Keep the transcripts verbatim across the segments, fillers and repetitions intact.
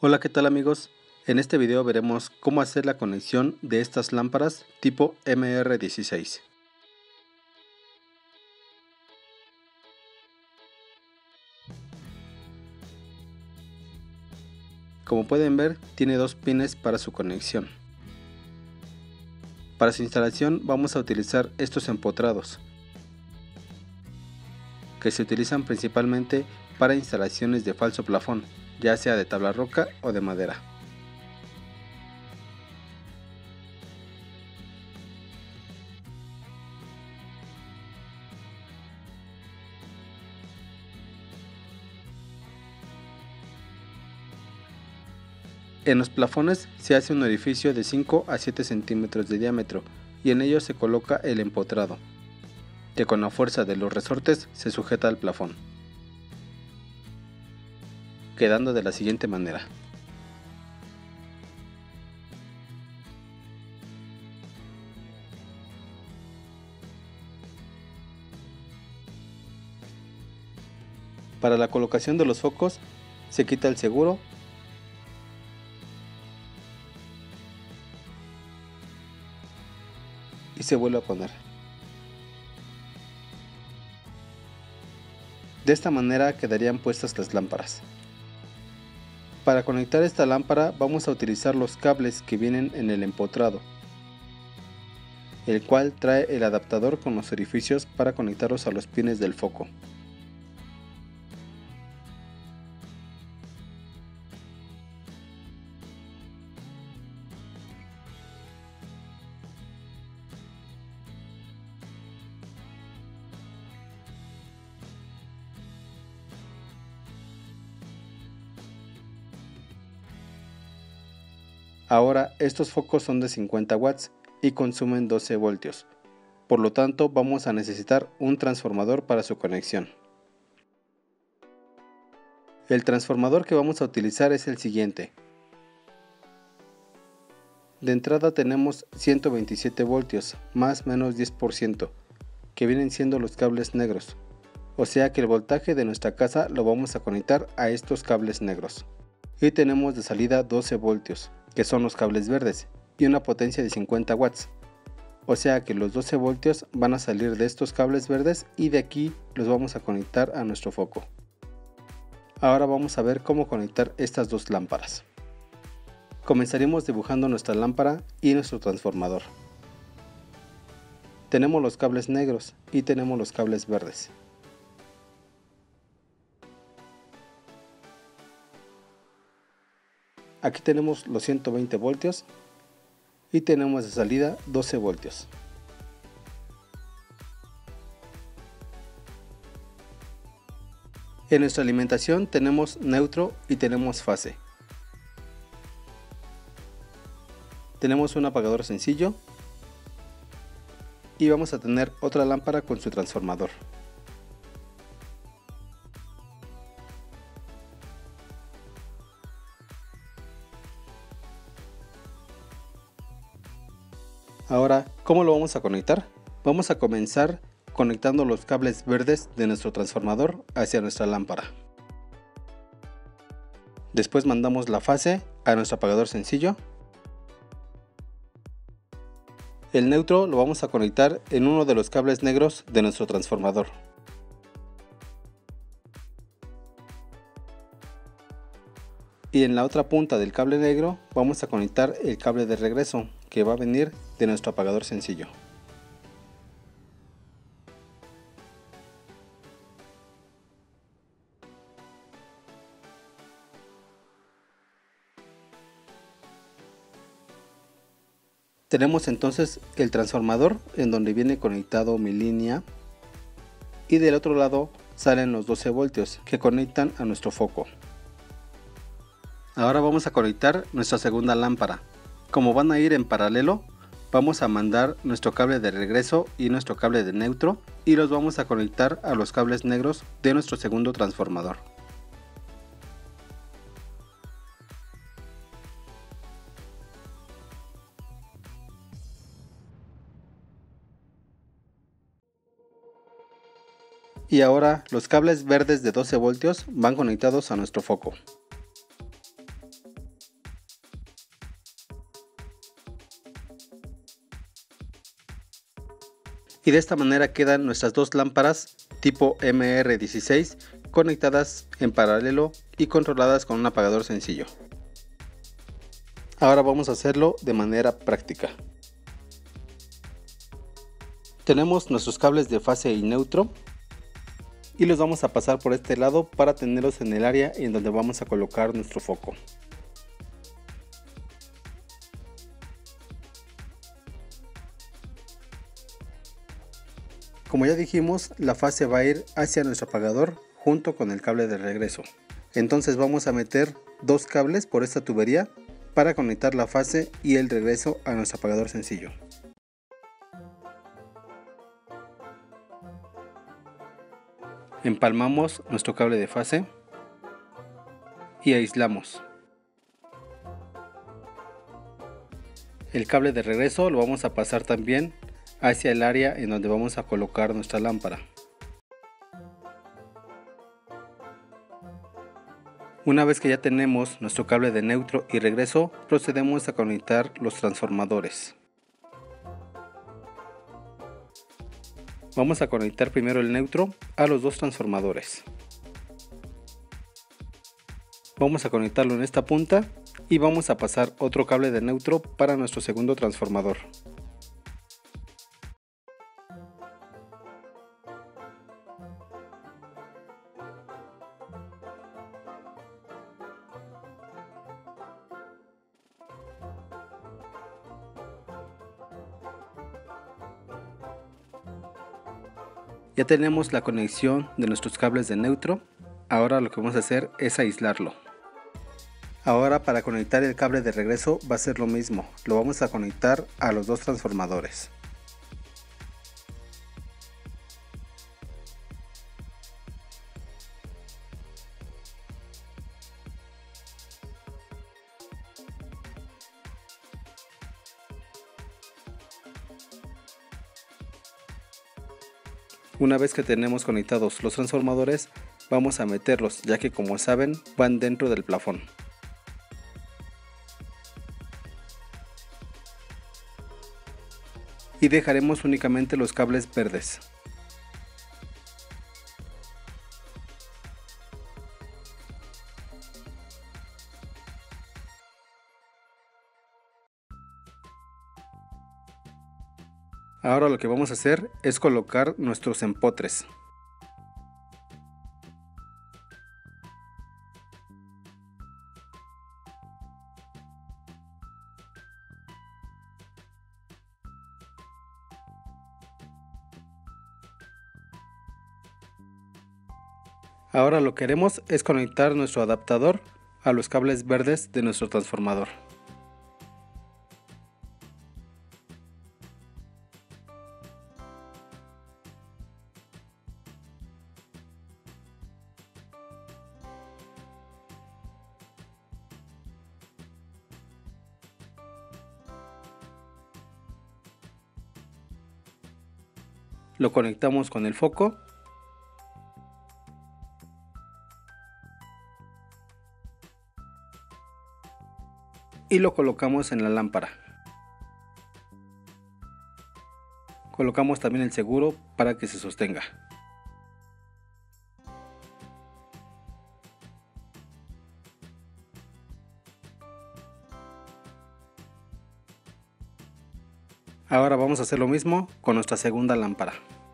Hola, ¿qué tal amigos? En este video veremos cómo hacer la conexión de estas lámparas tipo M R dieciséis. Como pueden ver, tiene dos pines para su conexión. Para su instalación vamos a utilizar estos empotrados, que se utilizan principalmente para instalaciones de falso plafón, ya sea de tabla roca o de madera. En los plafones se hace un orificio de cinco a siete centímetros de diámetro y en ello se coloca el empotrado, que con la fuerza de los resortes se sujeta al plafón, quedando de la siguiente manera. Para la colocación de los focos se quita el seguro y se vuelve a poner. De esta manera quedarían puestas las lámparas. Para conectar esta lámpara vamos a utilizar los cables que vienen en el empotrado, el cual trae el adaptador con los orificios para conectarlos a los pines del foco. Ahora estos focos son de cincuenta watts y consumen doce voltios, por lo tanto vamos a necesitar un transformador para su conexión. El transformador que vamos a utilizar es el siguiente. De entrada tenemos ciento veintisiete voltios más menos diez por ciento, que vienen siendo los cables negros, o sea que el voltaje de nuestra casa lo vamos a conectar a estos cables negros. Y tenemos de salida doce voltios, que son los cables verdes, y una potencia de cincuenta watts, o sea que los doce voltios van a salir de estos cables verdes y de aquí los vamos a conectar a nuestro foco. Ahora vamos a ver cómo conectar estas dos lámparas. Comenzaremos dibujando nuestra lámpara y nuestro transformador. Tenemos los cables negros y tenemos los cables verdes. Aquí tenemos los ciento veinte voltios y tenemos de salida doce voltios. En nuestra alimentación tenemos neutro y tenemos fase. Tenemos un apagador sencillo y vamos a tener otra lámpara con su transformador. Ahora, ¿cómo lo vamos a conectar? Vamos a comenzar conectando los cables verdes de nuestro transformador hacia nuestra lámpara. Después mandamos la fase a nuestro apagador sencillo. El neutro lo vamos a conectar en uno de los cables negros de nuestro transformador. Y en la otra punta del cable negro vamos a conectar el cable de regreso, que va a venir de nuestro apagador sencillo. Tenemos entonces el transformador en donde viene conectado mi línea y del otro lado salen los doce voltios que conectan a nuestro foco. Ahora vamos a conectar nuestra segunda lámpara. Como van a ir en paralelo, vamos a mandar nuestro cable de regreso y nuestro cable de neutro y los vamos a conectar a los cables negros de nuestro segundo transformador. Y ahora los cables verdes de doce voltios van conectados a nuestro foco. Y de esta manera quedan nuestras dos lámparas tipo M R dieciséis conectadas en paralelo y controladas con un apagador sencillo. Ahora vamos a hacerlo de manera práctica. Tenemos nuestros cables de fase y neutro y los vamos a pasar por este lado para tenerlos en el área en donde vamos a colocar nuestro foco. Como ya dijimos, la fase va a ir hacia nuestro apagador junto con el cable de regreso. Entonces vamos a meter dos cables por esta tubería para conectar la fase y el regreso a nuestro apagador sencillo. Empalmamos nuestro cable de fase y aislamos. El cable de regreso lo vamos a pasar también hacia el área en donde vamos a colocar nuestra lámpara. Una vez que ya tenemos nuestro cable de neutro y regreso, procedemos a conectar los transformadores. Vamos a conectar primero el neutro a los dos transformadores. Vamos a conectarlo en esta punta y vamos a pasar otro cable de neutro para nuestro segundo transformador. Ya tenemos la conexión de nuestros cables de neutro. Ahora lo que vamos a hacer es aislarlo. Ahora para conectar el cable de regreso va a ser lo mismo. Lo vamos a conectar a los dos transformadores. Una vez que tenemos conectados los transformadores, vamos a meterlos, ya que como saben van dentro del plafón. Y dejaremos únicamente los cables verdes. Ahora lo que vamos a hacer es colocar nuestros empotres. Ahora lo que haremos es conectar nuestro adaptador a los cables verdes de nuestro transformador. Lo conectamos con el foco y lo colocamos en la lámpara. Colocamos también el seguro para que se sostenga. Ahora vamos a hacer lo mismo con nuestra segunda lámpara.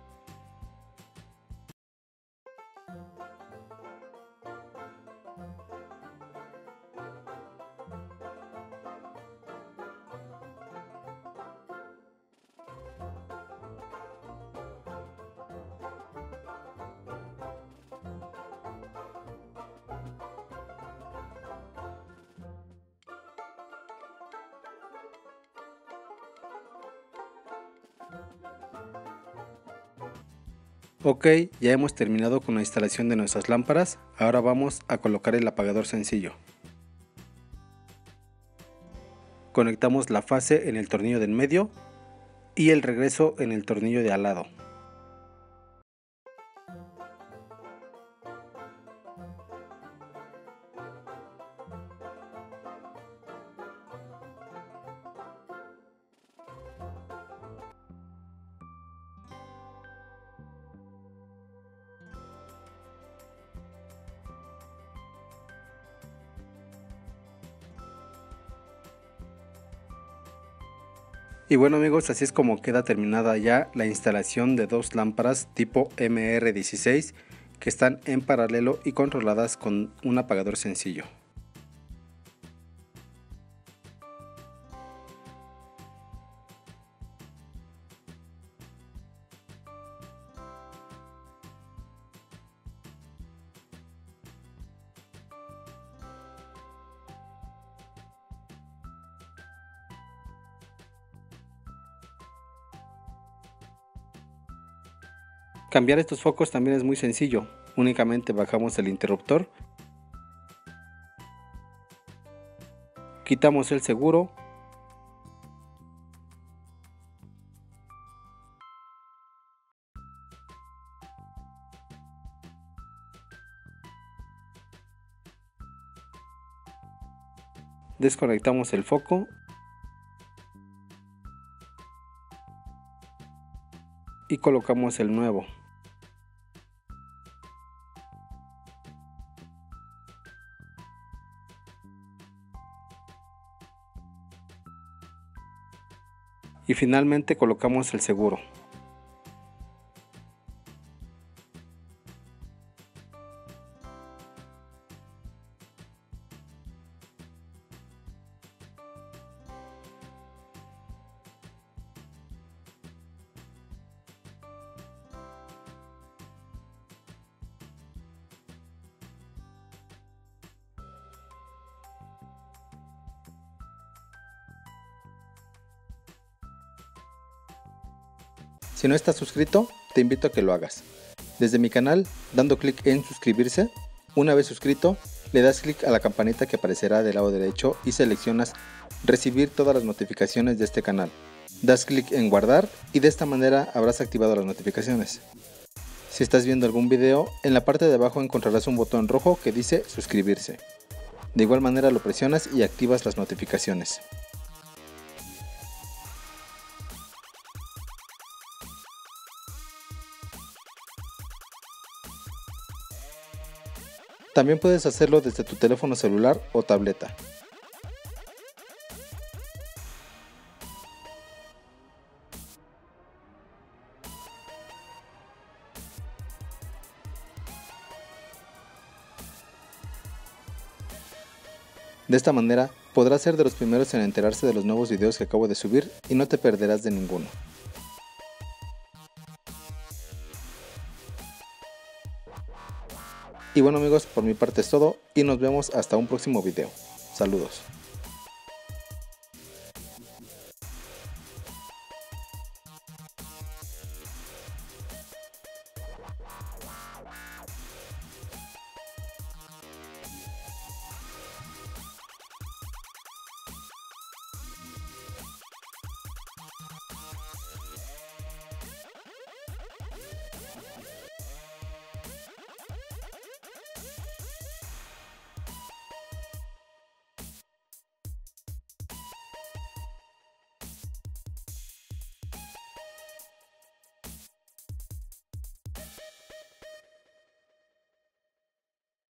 Ok, ya hemos terminado con la instalación de nuestras lámparas. Ahora vamos a colocar el apagador sencillo. Conectamos la fase en el tornillo del medio y el regreso en el tornillo de al lado. Y bueno amigos, así es como queda terminada ya la instalación de dos lámparas tipo M R dieciséis que están en paralelo y controladas con un apagador sencillo. Cambiar estos focos también es muy sencillo, únicamente bajamos el interruptor, quitamos el seguro, desconectamos el foco y colocamos el nuevo. Y finalmente colocamos el seguro. Si no estás suscrito, te invito a que lo hagas. Desde mi canal, dando clic en suscribirse, una vez suscrito, le das clic a la campanita que aparecerá del lado derecho y seleccionas recibir todas las notificaciones de este canal. Das clic en guardar y de esta manera habrás activado las notificaciones. Si estás viendo algún video, en la parte de abajo encontrarás un botón rojo que dice suscribirse. De igual manera lo presionas y activas las notificaciones. También puedes hacerlo desde tu teléfono celular o tableta. De esta manera podrás ser de los primeros en enterarse de los nuevos videos que acabo de subir y no te perderás de ninguno. Y bueno amigos, por mi parte es todo y nos vemos hasta un próximo video. Saludos.